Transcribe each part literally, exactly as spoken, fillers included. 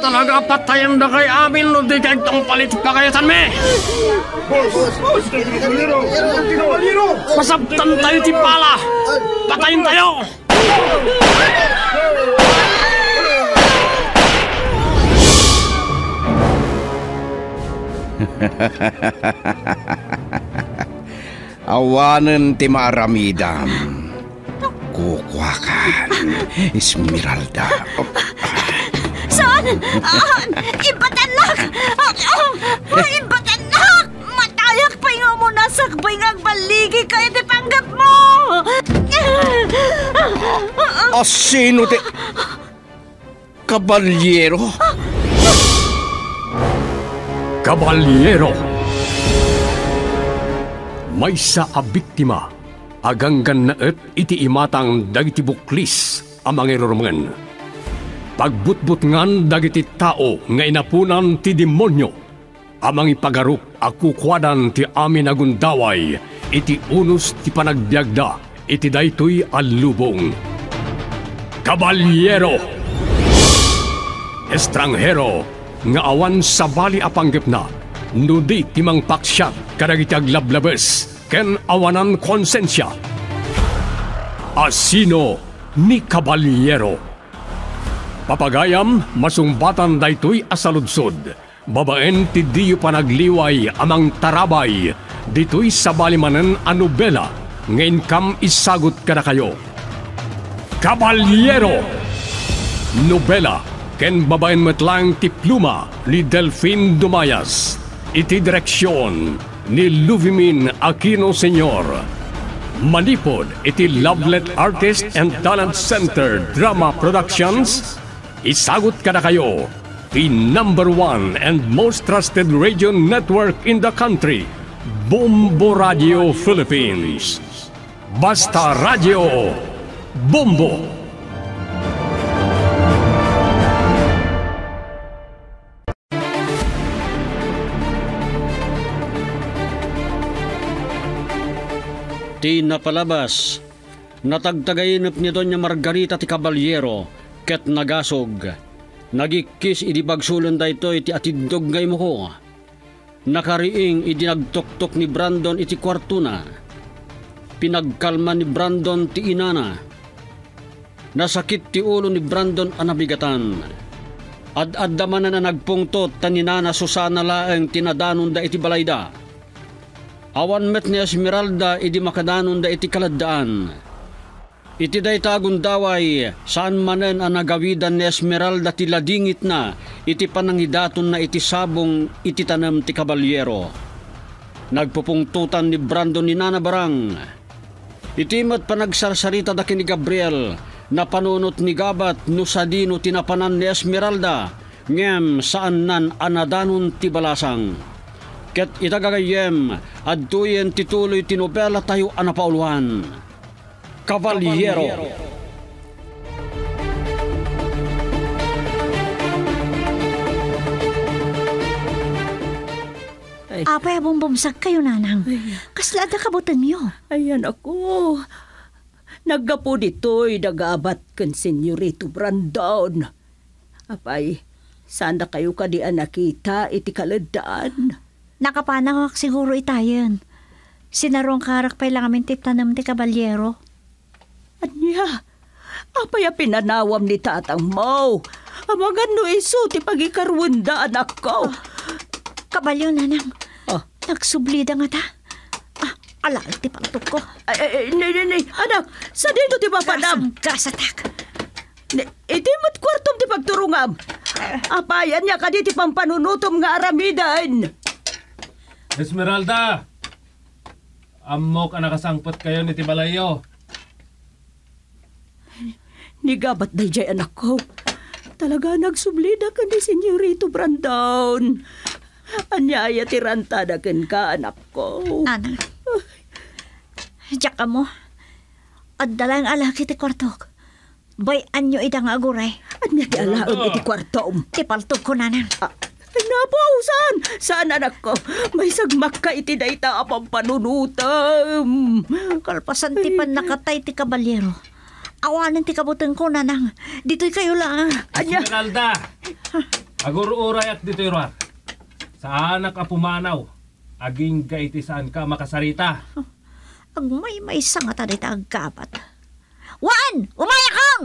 talaga patayan na kay amin no di kayo itong palit pa kayo san me. Masabtan tayo ti pala. Patayin tayo. Awanan ti maaramidam. Kukwakan, Esmeralda. Saan? Ah, ibatanak! Ah, ibatanak! Matayak pa nga mo nasakbay nga baligi kayo di panggap mo! O sino ti... Kabalyero? Kabalyero! May sa abiktima, aganggan na et iti imatang dagiti buklis amang irurungan. Pagbutbut ngan dagiti tao nga inapunan ti demonyo, amang ipagarup akukwadan ti amin agundaway, iti unos ti panagbiagda, iti daytoy alubong. Kabalyero! Estranghero, nga awan sa bali apanggip na, nudi timang paksyat kadagiti aglablabes ken awanan konsensya. Asino ni Kabalyero. Papagayam masumbatan daytoy asaludsod. Babaen ti diyo panagliway amang tarabay ditoy sa balimanen a nobela ngayon kam isagot kada kayo. Kabalyero. Nobela ken babaen metlang ti pluma ni Delphine Dumayas. Iti direksyon ni Luvimin Aquino Senior. Manipod iti Lovelet Artist and Talent Center Drama Productions. Isagot kada kayo, the number one and most trusted radio network in the country, Bombo Radio Philippines. Basta Radio Bombo. Ti napalabas, natagtagayinap ni Doña Margarita ti Kabalyero, ket nagasog. Nagikis idi bagsulan dayto iti atidog ngay mo ko. Nakariing idi nagtoktok ni Brandon iti kwarto na. Pinagkalma ni Brandon ti inana. Nasakit ti ulo ni Brandon anabigatan. Ad-addamanan na nagpungtot taninana Susana laeng tinadanon da iti balayda. Awan met ni Esmeralda idi makadanon da iti kaladdaan. Iti day tagun daway saan manen ang nagawidan ni Esmeralda ti ladingit na iti panangidaton na iti sabong iti tanam ti Kabalyero. Nagpupungtutan ni Brandon ni Nana Barang. Iti met panagsarsarita da ni Gabriel na panunot ni Gabat no sadino tinapanan ni Esmeralda ngem saan nan anadanon ti balasang. Ket itagagayem, adtuyen tituloy tinobela tayo anapauluan. Kabalyero. Apay abong bumsag kayo, nanang. Kaslada kabutan niyo. Ayan ako. Naggapo dito'y nagabat kan Senyorito Brandon. Apay, sana kayo kadian nakita iti kaladaan. Nakapanakak siguro itayan. Sinarong karak pa'y lang amin tiptanam ti Kabalyero. Anya, apay a pinanawam ni tatang mo. Amagan no iso ti pagikarwanda anak ko. Oh, Kabalyo, nanang. Oh. Nagsublida nga ta. Ah, ala, ti pangtok ko. Ay, ay, nay, nay, nay, anak, sa dito ti papadam? Kasatak. Iti mo't kwartom ti pagturungam. Apayan niya ka di ti pampanunutom nga aramidan. Esmeralda! Amok ang nakasangpot kayo ni Tibalayo. Nigabat day jay anak ko. Talaga nagsublida ka ni Senyorito Brandon. Anyaya tiranta na ken ka anak ko. Nanang. Diyak ka mo. At dalang alaki ti kwartok. Bay anyo itang aguray. Anya ti alaon iti kwartom. Ti paltog ko, nanang. Ah. Napaw, saan? Saan anak ko? May sagmak ka iti dayta apang panunutam. Kalpasan ti pan nakatay ti Kabalyero. Awanan ti kabutan ko, nanang. Dito'y kayo lang. Anya? Esmeralda! Agur-uray at dito irar. Sa anak ka pumanaw, aging gaitisan ka makasarita. Ang may may sangata dito ang kapat. Wan! Umaya kang!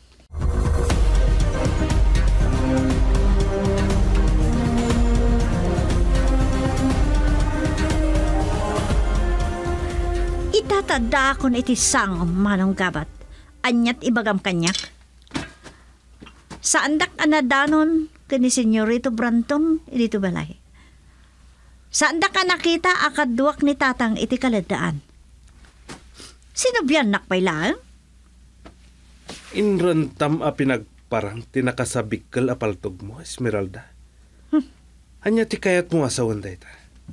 Itatanda ko na itisang manong gabat. Anyat ibagam kanyak. Sa andak anadanon kani Senyorito Branton dito balay. Sa andak ka nakita akadduak ni tatang iti kaladaan. Sino biyan nakpailaan? Inrantam a pinagparang tinakasabikkel a paltog mo, Esmeralda. Hmm. Anya ti kayat mo asawan dayta.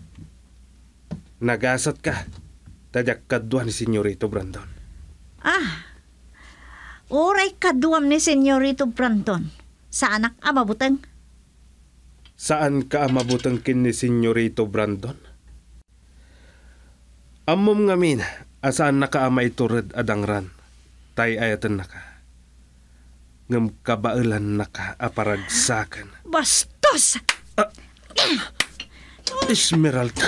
Nagasat ka. Tadyak kadwa ni Senyorito Brandon. Ah, oray kaduam ni Senyorito Brandon. Sa anak amabutang? Saan ka amabutang kin ni Senyorito Brandon? Amom ngamin, asaan nakaama iturad adangran. Tay ayatan naka. Ngam kabailan naka aparagsakan. Bastos! Ah, Esmeralda.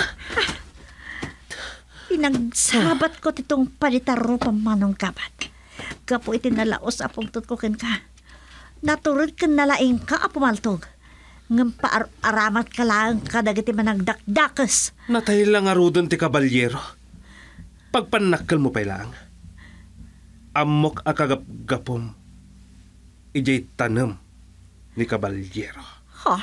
Pinagsabat ko titong palitaro pa manong kapat. Kapo iti nalaos apong tutkukin ka. Naturod ka nalaing ka apumaltog. Ngam paaramat ka lang kadagiti managdakdakas. Natay lang arudon ti kabalyero. Pagpanakal mo pa lang. Amok akagap-gapom. Ijay tanam ni kabalyero. Ha?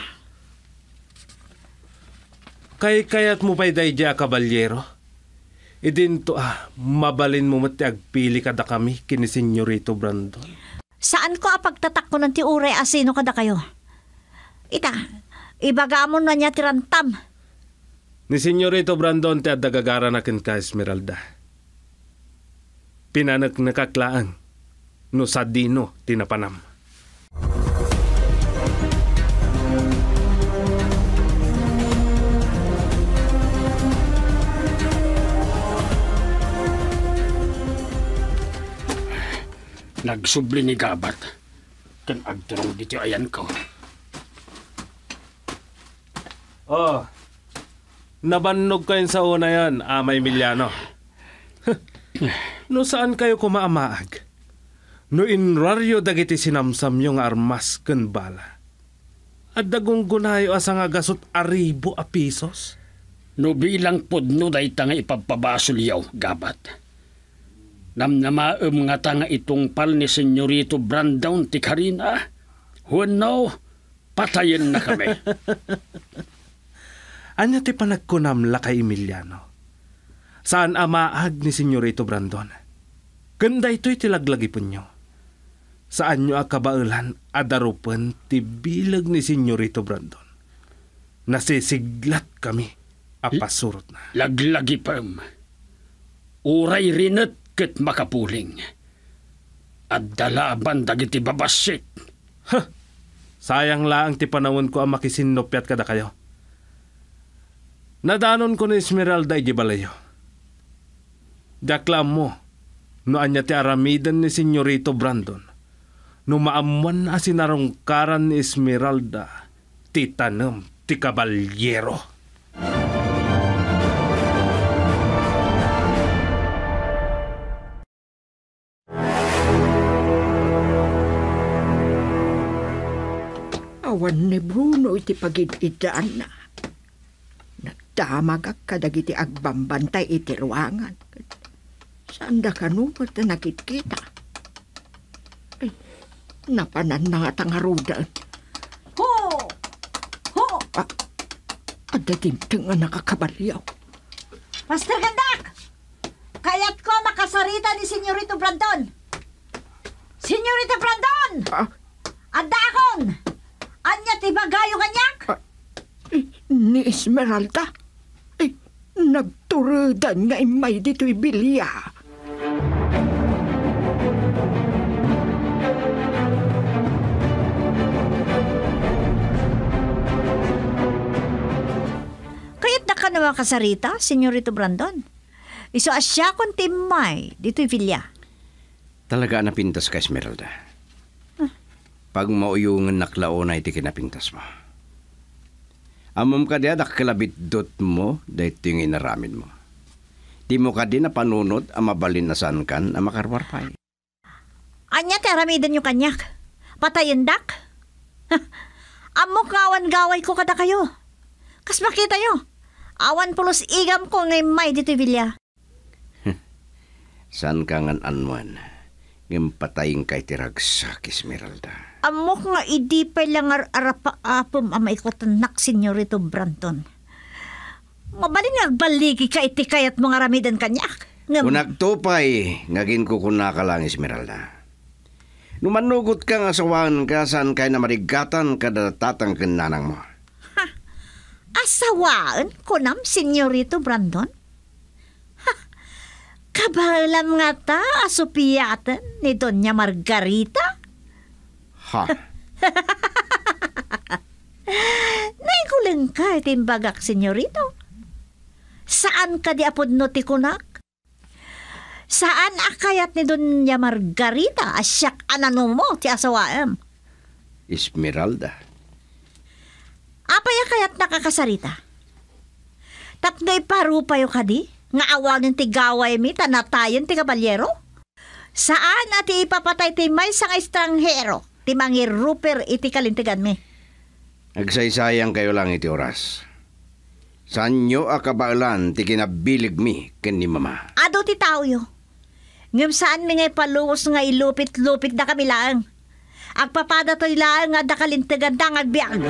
Kay kayat mo pa'y dayja kabalyero? Idin to ah, mabalin mo mati agpili kada kami kini Senyorito Brandon. Saan ko apagtatak ko ng ti uray asino kada kayo? Ita, ibagamon na niya tirantam. Ni Senyorito Brandon ti adagagara na kin ka, Esmeralda. Pinanak nakaklaan, no sadino tinapanam. Nagsubli ni Gabat. Kan agturong dito ayan ko. Oh, nabannog kayo sa una yan, Amay Emiliano. No saan kayo kumaamaag? No inraryo dagiti sinamsam yung armas ken bala. At dagong gunayo asa nga gasot aribo a pisos. No bilang podno day tanga ipagpabasol yaw, Gabat. Namnamaem nga tanga itong pal ni Senyorito Brandon ti Karina. Huwanaw, patayin na kami. Anya ti panagkunamla kay Emiliano? Saan amaag ni Senyorito Brandon? Ganda ito'y tilaglagi po nyo. Saan nyo akabailan adarupan ti bilag ni Senyorito Brandon? Nasisiglat kami, apasurot na. Laglagi pam. Uray rinat ket makapuling. At dalaban dagiti babasit. Ha! Sayang laang ti panawon ko ang makisinopyat kada kayo. Nadanon ko ni Esmeralda iji balayo. Daklam mo, no anya ti aramidan ni Senyorito Brandon, no maamuan na sinarungkaran ni Esmeralda, ti tanem ti kabalyero. Awan ni Bruno iti pagididaan na. Nagdamag ak kadagiti agbambantay iti ruangan. Saan da kanupot na nakikita? Ay, napanan na nga tangarudan. Ho! Ho! Ah, adatimting nga nakakabalyaw. Master Gandak! Kayat ko makasarita ni Senyorito Brandon! Senyorito Brandon! Ah, Adakon! Anya tibagayo kanyak? ah, eh, ni Esmeralda? Eh, nagturudan nga imay dito'y bilya. Kayat na ka naman kasarita, Senyorito Brandon. Iso asya kong timay dito'y vilya. Talaga napintas ka, Esmeralda. Pag mauyungan naklaon na iti kinapintas mo. Amom ka diya dakalabit dot mo dahil yung inaramin mo. Di mo ka din na panunod ang mabalin na saan kan ang makarwarpay. Anya ti aramidan yung kanyak. Patayin dak. Amo kawan gaway ko kada kayo. Kas makita yo. Awan pulos igam ko ngay may dito Villa. Saan ka ngan anman? Ngem patayin kay tiragsak, Esmeralda. Amok nga idi pa lang arapa apom ang maikotanak, Senyorito Brandon. Mabalin nga agbaligi ka iti kayat mga ramidan kanyak. Ngam... Kung nagtupay, ngagin ko kuna ka lang, Esmeralda. Numanugot ka nga sawan ka saan kay na marigatan kada tatang kinanang mo. Ha? Asawaan ko nam, Senyorito Brandon? Ha? Kabalam nga ta, asupiyatan ni Doña Margarita? Ha? Naikulang ka itimbagak, Senyorito. Saan ka di apod no ti kunak? Saan akayat ni Doña Margarita asyak anano mo ti asawaem? Esmeralda. Apay akayat nakakasarita? Tapno iparupayo ka di? Nga awanin ti gaway mi tanatayon ti kabalyero? Saan ati ipapatay ti may sang estranghero? Ti mangiruper iti kalintigan mi? Agsaysayang kayo lang iti oras. Saan nyo akabaalan ti kinabilig mi ken ni mama? Ado ti tao yo. Ngem saan mi ngay paluwas nga ilupit-lupit na kami lang. Agpapada to'y lang nga da kalintigan da ngagbiag.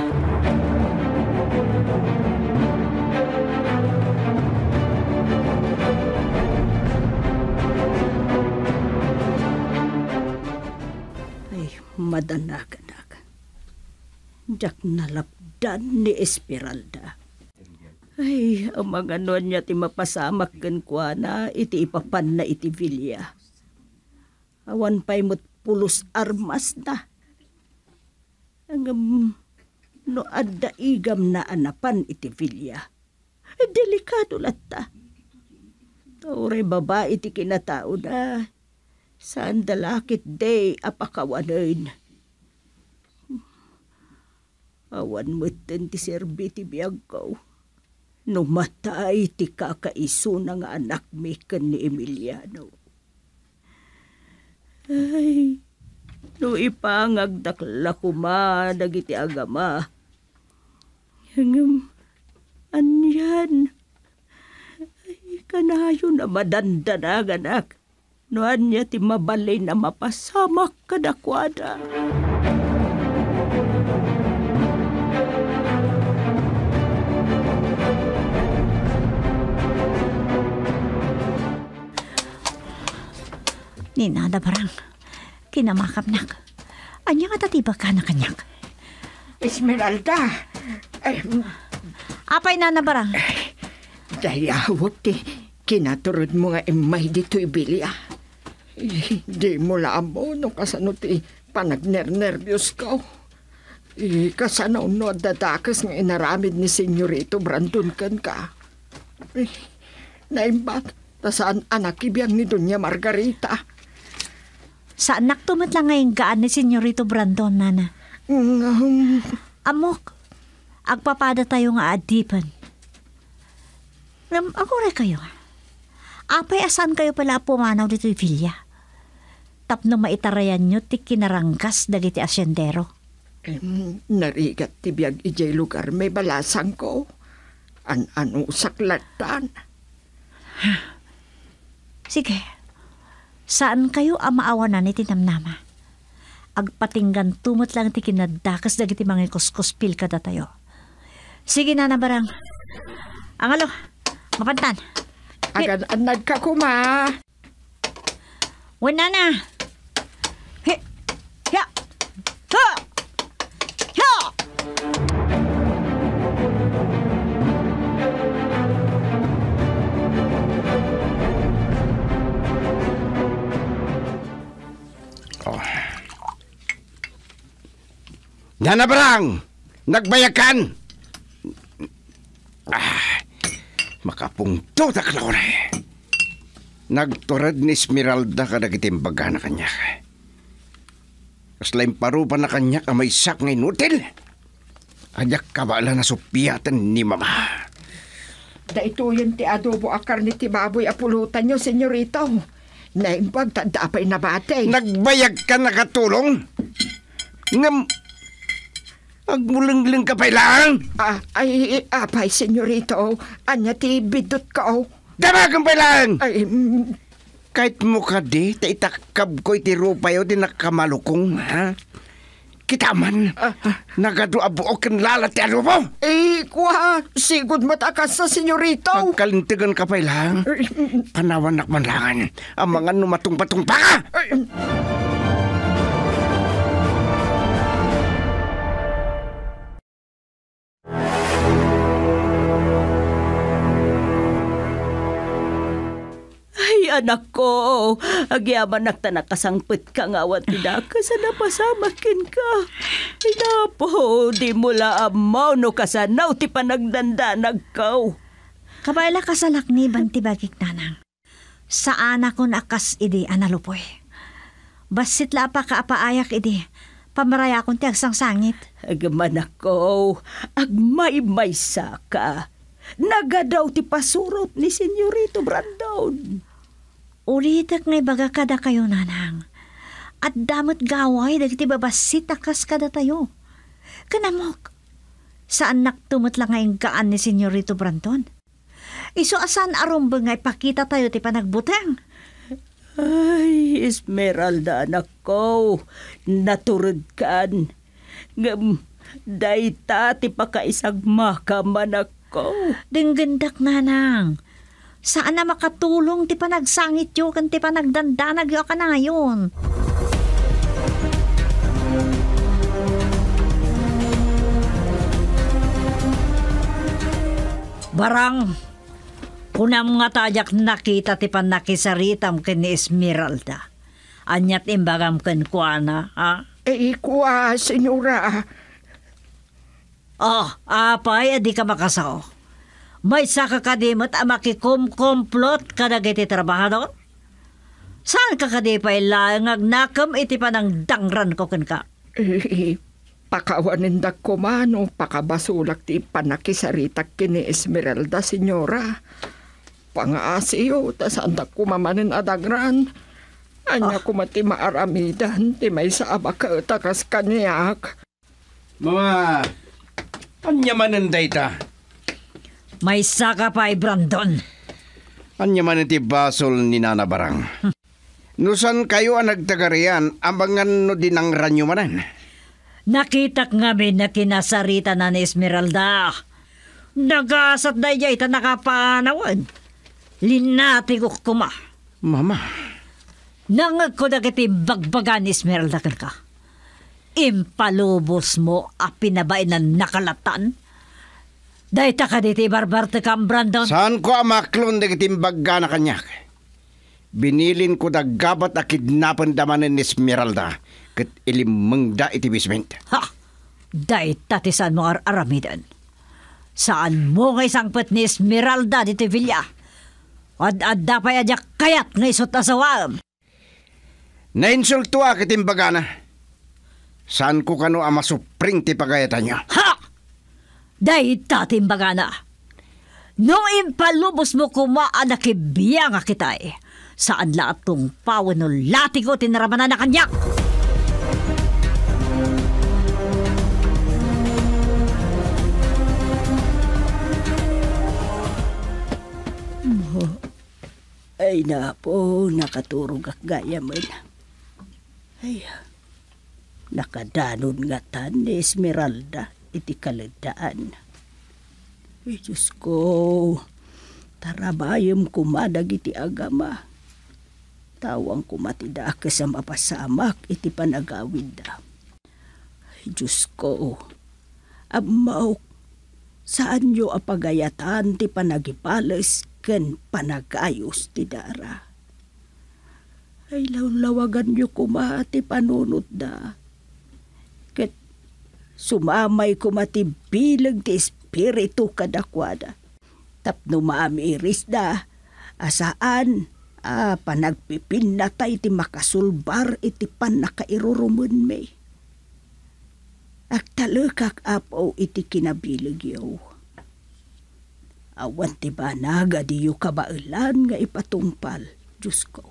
Madanaganag. Jak nalapdan ni Esmeralda. Ay, ang mga nun niya ti mapasamak gan kwa na iti ipapan na iti Villa. Awan pa'y mo't pulos armas na. Ang um, no adda igam na anapan iti Villa. Ay, delikado latta. Tauray baba iti kinatao na. Saan dalakit day apakawanan. Awan mo't ti serbi ti biyag ko. Numatay ti kakaiso ng anak mi ken ni Emiliano. Ay, no ipangagdakla ko ma dagiti agama. Hangam, anyan. Ay, kanayo na madandanag anak. Noan niya ti mabalay na mapasamak kadakwada. Ninada parang kinamakap nak. Anya nga tatibag ka na kanyak? Esmeralda! Ay, Apay na na barang? dayawot ti kinaturod mo nga imay dito ibilya. Di mo lamo no kasano ti panagner-nervyos ka. I, kasano no dadakas nga inaramid ni Senyorito Brandon kan ka. Eh, naimbag, tasaan anak ibiyang ni Doña Margarita. Saan naktumat lang ngayong gaan ni Senyorito Brandon, nana? Um, Amok, agpapada tayo nga adipan. Ngam, ako rin kayo. Apay asan kayo pala pumanaw dito i Villa? Tapno maitarayan nyo ti kinarangkas dagiti asyendero. em, narigat ti biyag ijay lugar may balasang ko. An-ano saklatan. Sige, saan kayo ang maawanan ni tinamnama? Agpatinggan tumot lang ti kinadakas dagiti mga kuskuspil kada tayo. Sige na nabarang. Angalo, mapantan. Agad anad ka kuma. Wala na. He, ya, ha, ya. Nana Barang! Nagbayakan! Ah, makapungto ta klore. Nagturad ni Esmeralda kadagitimbagana na kanya. Kaslaim parupa na kanya ang may sak ng inutil. Ajak kabala na supiyatan ni mama. Da ito yun ti adobo akar ni ti baboy apulutan nyo, senyorito. Naimbag tanda pa'y nabatay. Nagbayag ka nakatulong? Ngam... Agmulangling ka pa lang? Ah, ay, apay, senyorito. Anya ti bidot ka, oh. Damagan pa lang! Ay, mm, Kahit mo ka di, taitakab ko iti rupayo di nakamalukong, ha? Kita man, Ah. nagado abuok kan lalat ti ano mo? eh, kuha, sigod matakas sa senyorito. Magkalintigan ka pa lang. Panawan nakmanlangan. Ang mga numatong-patong pa ka! Ay, anak ko, agyaman nakta nakasangpit ka nga awan tinaka sa napasamakin ka. Ay, napo, di mo la amaw no kasanaw ti panagdandanag kaw. Kabaila kasalak ni banti bagik nanang. Sa anak ko nakas idi analupoy. Basit la pa kaapaayak idi. Pamaraya akong ti agsang sangit. Agman ako, agmay-may ka. Nagadaw ti pasurot ni Senyorito Brandon. Ulitak ngay baga kada kayo nanang. At damot gaway dagiti babasit akas kada tayo. Kanamok. Saan naktumot lang ngayong kaan ni Senyorito Brandon? Iso asan arumba nga ipakita tayo ti panagbutang. Ay, Esmeralda, anak ko, naturod kan. Ngam, dayta ti pakaisagma ka manak ko. Dinggendak nanang. Saan na makatulong ti panagsangit yo kan ti panagdandanag yo ka na ngayon. Barang, kunam nga tajak nakita ti panakisaritam ken ni Esmeralda. Anyat imbagam ken kuana, ha? Eh, kuha, senyora. Oh, apay, di ka makasao. May saka kadimot a makikumkomplot ka na iti trabahador? Saan ka kadipay lang agnakam iti panang dangran ko ken ka? Eh, pakawanindak ko mano, pakabasulak ti panakisaritak kini Esmeralda, senyora. Pangaasiyo, tas andak ko mamanin adagran. Anya ko mati maaramidan, ti may saaba ka takas kanyak. Mama, anya manan dayta? May saka pa, Brandon. Anya man iti basol ni Nana Barang. Nusan kayo ang nagtagarian, ambangan no dinang ranyo manan? Nakitak nga min na kinasarita na ni Esmeralda. Nagasat na iya ita nakapanawan. Linati ko kuma. Mama. Nangag ko na kiti bagbagan ni Esmeralda kan ka. Impalubos mo a pinabain na nakalatan. Dahita ka diti barbarte kang Brandon. Saan ko amaklon na kitimbaga na kanyak? Binilin ko da gabat a kidnapan damanan ni Esmeralda kat ilimangda iti basement. Ha! Dahita ti saan mo ar-aramidan. Saan mo nga isang pet ni Esmeralda diti Villa? Ad-adda pa yadyak kayat nga isot asawam. Nainsulto a kitimbaga na. Saan ko kano ang masupring ti pagayatan niya? Ha! Dahita timbaga na. No impalubos mo kumaan na kibiya nga kita eh. Saan lahat tong pawan no lati ko tinaramanan na kanyak? Ay na po, nakaturog ak gaya man. Ay, nakadanon nga tan ni Esmeralda iti kaladaan. Ay, Diyos ko, tarabayam kumadag iti agama. Tawang kumatida ka sa mapasamak iti panagawid da. Ay, Diyos ko, amaw, saan nyo apagayatan ti panagipales ken panagayos ti dara. Ay lawlawagan nyo kumati panunod da. Ket sumamay kumati bilag ti espiritu kadakwada. Tapno maamiris da. Asaan ah, panagpipinatay ti makasulbar iti pan nakairurumun me. Agtalekak apaw iti kinabiligyaw. Awan ti ba nagadiyo kabailan nga ipatumpal, Diyos ko.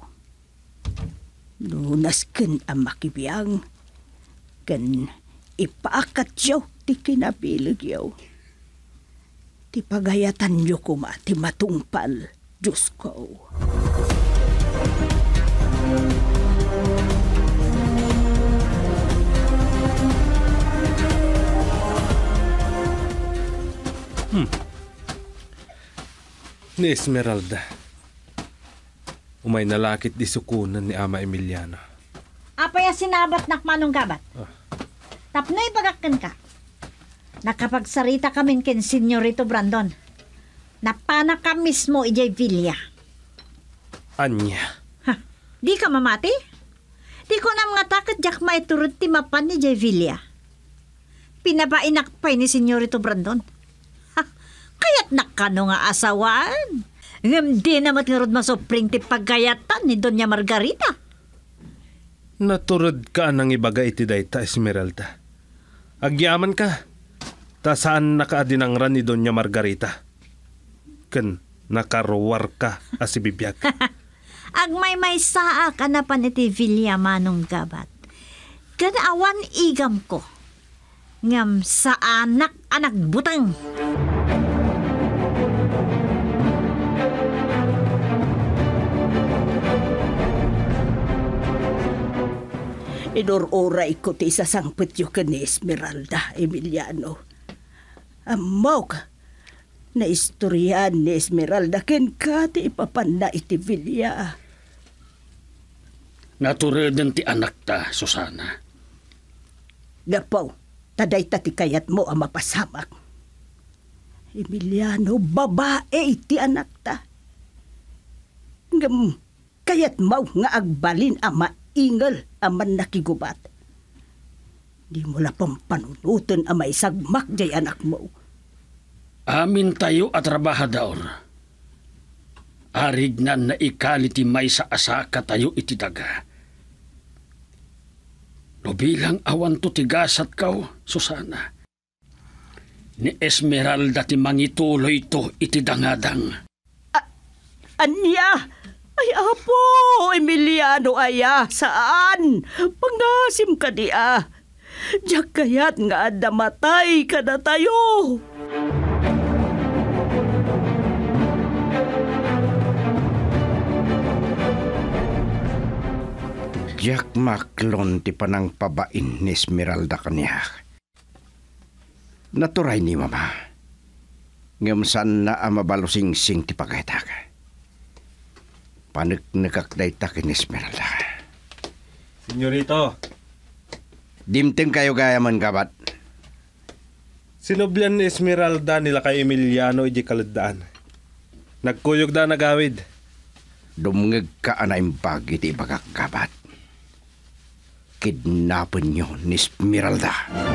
Nunas ken ang makibiyang, ken ipaakat yaw ti kinabiligyaw. Ti pagayatan nyo kuma ti matungpal, Diyos ko. Hmm. Ni Esmeralda. Umay nalakit di sukunan ni Ama Emiliano. Apaya sinabat nak manong gabat. Ah. Tapnoy bagakan ka. Nakapagsarita kami ken Senyorito Brandon. Napana ka mismo ijay Villa. Anya. Ha, di ka mamati? Di ko na mga takot jak may turut ti mapan ni ijay Villa. Pinabainak pa ni Senyorito Brandon. Kaya't nakano nga asawan. Ngam di namat nga rod masopring ti pagkayatan ni Doña Margarita. Naturod ka nang ibaga iti dayta, Esmeralda. Agyaman ka. Ta saan nakaadinangran ni Doña Margarita? Ken nakaruwar ka as ibibiyag. Agmay may saa ka na pan iti Villa manong gabat. Ken awan igam ko. Ngam sa anak anak butang. Inururay ko ti sasangpet yu ka ni Esmeralda, Emiliano. Amok, na istoryan ni Esmeralda ken ka ti ipapan na iti Villa. Naturadan ti anak ta, Susana. Gapaw, taday ta ti kayat mo ang mapasamak. Emiliano, babae ti anak ta. Ngam, kayat mau nga agbalin ama ingal aman nakigubat. Di mo la pampanunutan ang may sagmak jay anak mo. Amin tayo at trabahador. Arig na naikaliti may sa asaka tayo iti daga. No bilang awan to tigasat kaw, Susana. Ni Esmeralda ti mangituloy to iti dangadang. A- anya! Ay, apo, Emiliano, aya, saan? Pangasim ka diya. Diyak kayat nga adamatay ka na tayo. Diyak maklon ti panang pabain ni Esmeralda kaniya. Naturay ni mama. Ngam saan na ang mabalusing-sing ti pagaytaka. Panagnagakday takin ni Esmeralda. Senyorito. Dimteng kayo gayaman gabat. Sinublan ni Esmeralda nila kay Emiliano iji kaladaan. Nagkuyog da nagawid. Dumngag ka anay bagi ti bagakabat. Kidnapan nyo ni Esmeralda.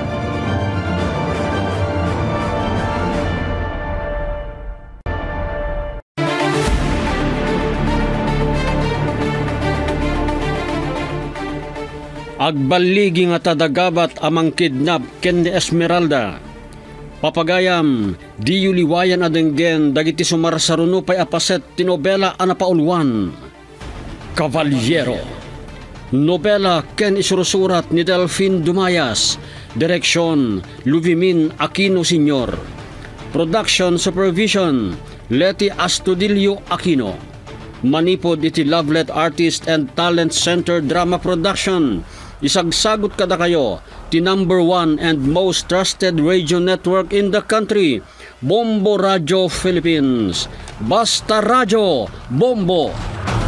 Agbaligi nga tadagabat amang kidnap ken ni Esmeralda. Papagayam, di yuliwayan adenggen dagiti sumarsaruno pay apaset ti nobela a napaulwan. Caballero. Nobela ken isurusurat ni Delfin Dumayas. Direksyon, Luvimin Aquino Senior. Production Supervision, Leti Astudillo Aquino. Manipod iti Lovelet Artist and Talent Center Drama Production. Isagsagot kada kayo, ti number one and most trusted radio network in the country, Bombo Radio Philippines. Basta Radio, Bombo!